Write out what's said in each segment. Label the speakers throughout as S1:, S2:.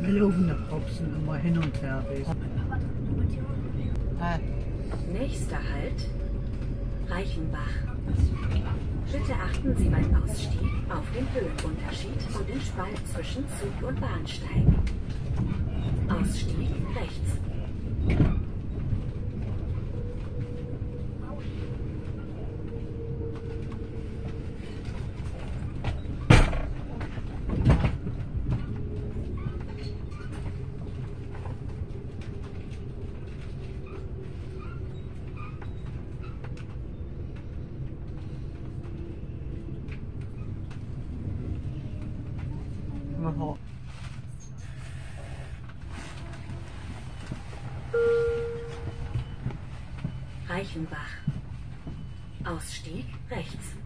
S1: laufende Propsen immer hin und her.
S2: Nächster Halt, Reichenbach. Bitte achten Sie beim Ausstieg auf den Höhenunterschied und den Spalt zwischen Zug und Bahnsteig. Ausstieg rechts. Reichenbach. Ausstieg rechts.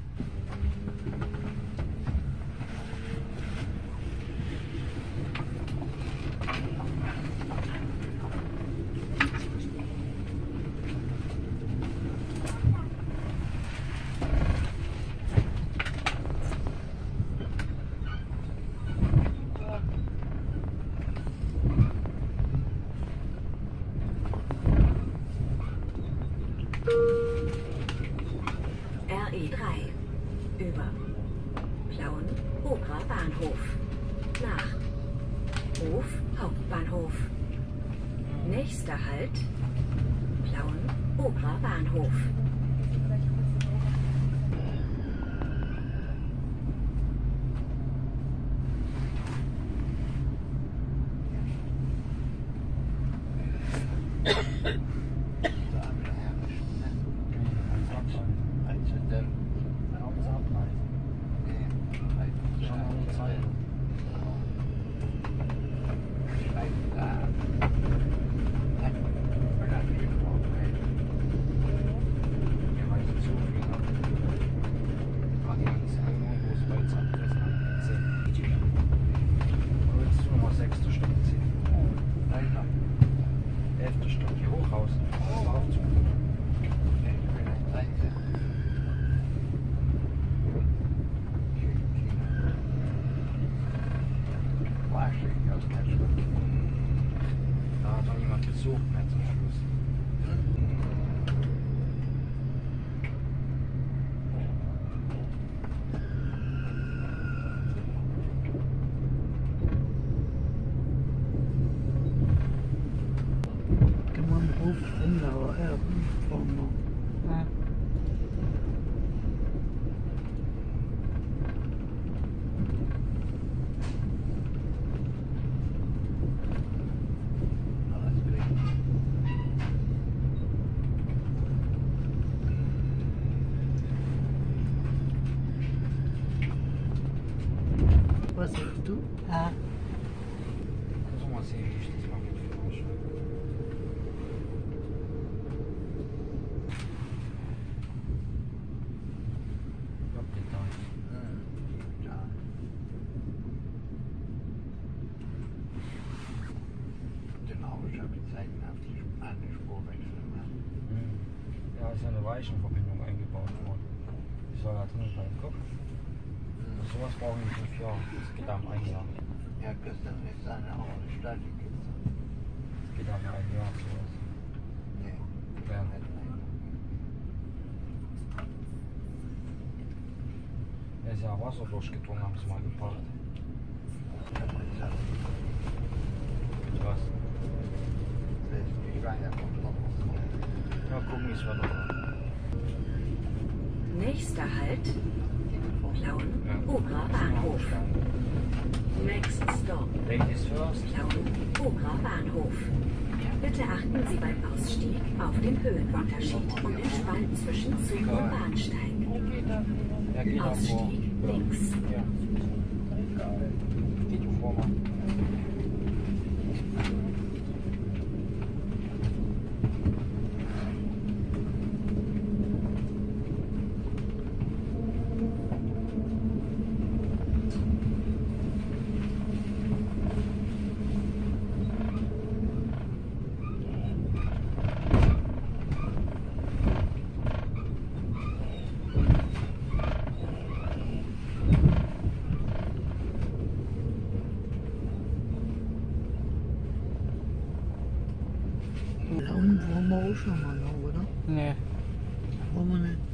S2: RE3 über Plauen, Ogra Bahnhof nach Hof Hauptbahnhof. Nächster Halt Plauen, Ogra Bahnhof.
S3: Da hat doch niemand gesucht mehr zum Schluss.
S1: Kan man Beruf inladen van was sagst du?
S3: Muss mal sehen, wie ich das mache mit Führerschein. Abgetan.
S4: Ja. Genau, ich habe gezeigt, auf die eine Spurwechsel machen.
S3: Ja, ist ja eine Weichenverbindung eingebaut worden. Die soll da drin bleiben. Guck. Sowas brauchen wir 5 Jahre. Das geht am 1 Jahr.
S4: Ja, gestern ist eine auch eine Stadt gezogen.
S3: Das geht am 1 Jahr sowas.
S4: Nee,
S3: Ja.
S4: nicht mehr.
S3: Da ist ja Wasser durchgedrungen, haben sie mal gebracht.
S4: Das ist ja,
S3: Was?
S4: das ist die Schweine vom Knochen.
S3: Ja, gucken, wie es weiter wird.
S2: Nächster Halt Plauen, Ogra Bahnhof. Next stop
S3: Ladies first.
S2: Plauen, Ogra Bahnhof. Bitte achten Sie beim Ausstieg auf den Höhenunterschied und den Spalt zwischen Zug und Bahnsteig.
S3: Ja, geht auch vor.
S2: Ausstieg links.
S3: Ja. Geht vor, Mann.
S1: Da unten waren wir auch schon mal noch, oder?
S3: Nee.
S1: Waren wir nicht?